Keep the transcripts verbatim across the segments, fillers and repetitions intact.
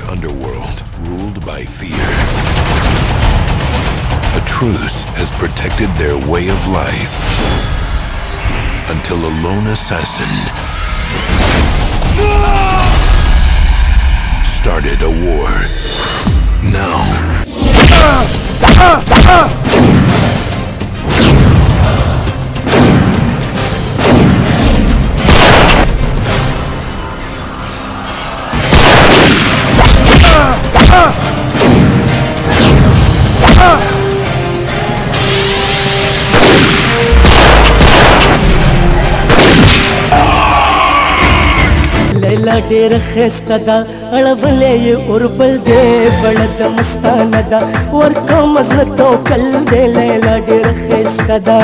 underworld ruled by fear. A truce has protected their way of life until a lone assassin started a war. Now Laila डेर खेस्तदा अळवले ये उर्बल दे बळद मस्तानदा वर को मजलतो कल दे लैला डेर खेस्तदा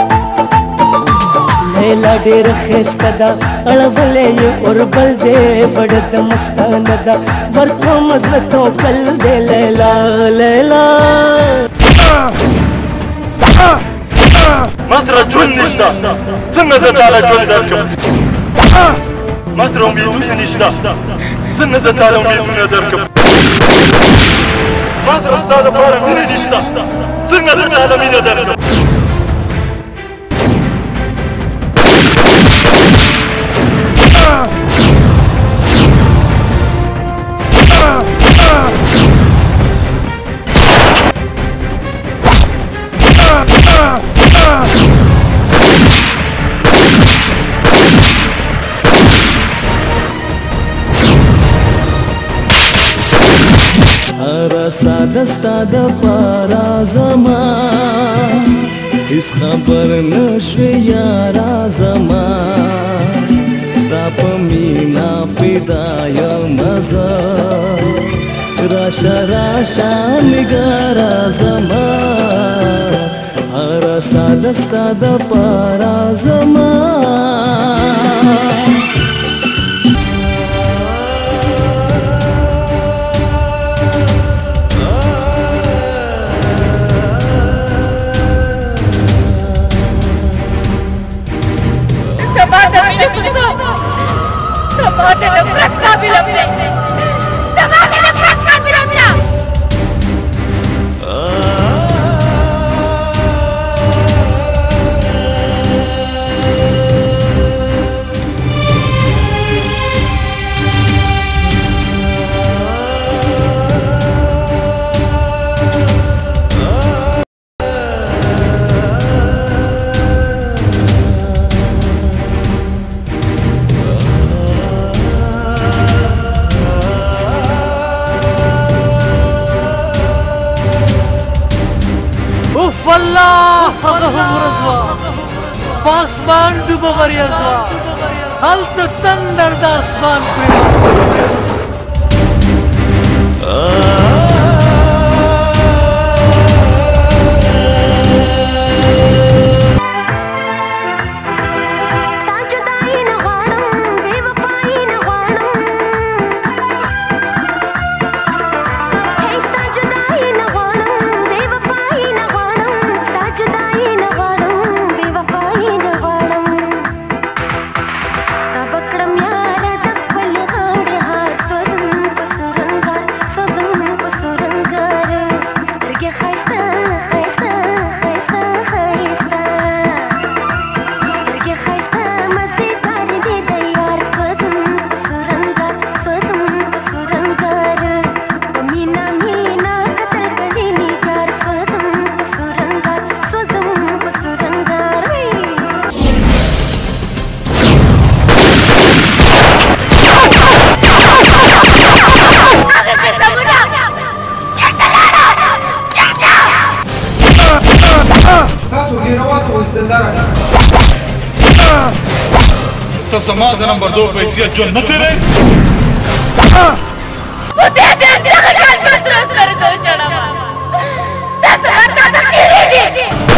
लैला डेर खेस्तदा अळवले ये उर्बल दे बळद मस्तानदा वर को मजलतो कल दे लैला लैला مصر جون نشتا څنګه زه تعالی جون درکم مصر امیدونه نشتا څنګه زه تعالی امیدونه درکم مصر ستا دپاره مینه نشتا څنګه زه تعالی مینه درکم रसा दस्ता द पारा जमा इस खबर नशे यारा जमा स्ताप मीना फिदाय मजा राशा राशा निगारा जमा रसा दस्ता द पारा जमा Tamaate nafrat ka bhi lamla Tamaate nafrat ka bhi lamla والله هغه ورځوا پاسمان ډوبه وریځوا هلته تندر د اسمان پرې तो समाज नंबर दो पैसे जो न तेरे वो दे दे तेरे का शान मत रस कर चढ़ा दस हर दादा तेरे दी